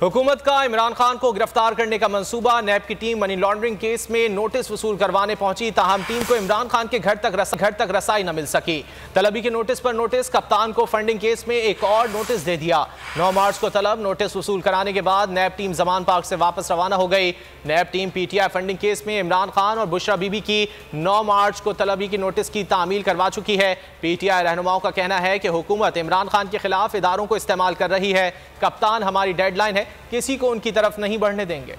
हुकूमत का इमरान खान को गिरफ्तार करने का मंसूबा। नैब की टीम मनी लॉन्ड्रिंग केस में नोटिस वसूल करवाने पहुंची, ताहम टीम को इमरान खान के घर तक रसाई न मिल सकी। तलबी के नोटिस पर नोटिस, कप्तान को फंडिंग केस में एक और नोटिस दे दिया। 9 मार्च को तलब, नोटिस वसूल कराने के बाद नैब टीम जमान पार्क से वापस रवाना हो गई। NAB team PTI funding case में इमरान खान और बुशरा बीबी की 9 मार्च को तलबी की नोटिस की तामील करवा चुकी है। PTI रहनुमाओं का कहना है कि हुकूमत इमरान खान के खिलाफ इदारों को इस्तेमाल कर रही है। कप्तान हमारी डेडलाइन है, किसी को उनकी तरफ नहीं बढ़ने देंगे।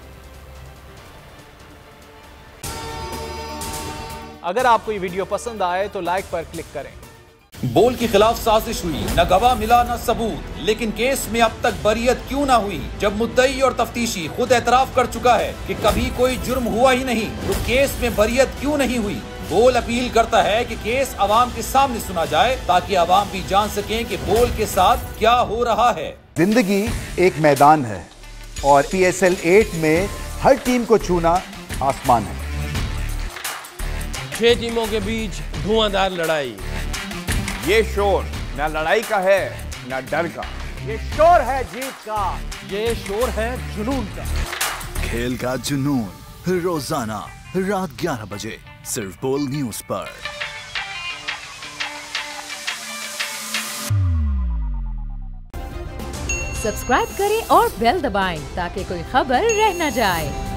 अगर आपको ये वीडियो पसंद आए तो लाइक पर क्लिक करें। बोल के खिलाफ साजिश हुई, न गवाह मिला न सबूत, लेकिन केस में अब तक बरियत क्यों ना हुई? जब मुद्दई और तफ्तीशी खुद एतराफ कर चुका है कि कभी कोई जुर्म हुआ ही नहीं, तो केस में बरियत क्यों नहीं हुई? बोल अपील करता है कि केस अवाम के सामने सुना जाए, ताकि अवाम भी जान सकें कि बोल के साथ क्या हो रहा है। जिंदगी एक मैदान है और PSL 8 में हर टीम को छूना आसमान है। 6 टीमों के बीच धुआंधार लड़ाई। ये शोर न लड़ाई का है न डर का, ये शोर है जीत का, ये शोर है जुनून का। खेल का जुनून रोजाना रात 11 बजे सिर्फ बोल न्यूज पर। सब्सक्राइब करें और बेल दबाएं ताकि कोई खबर रह न जाए।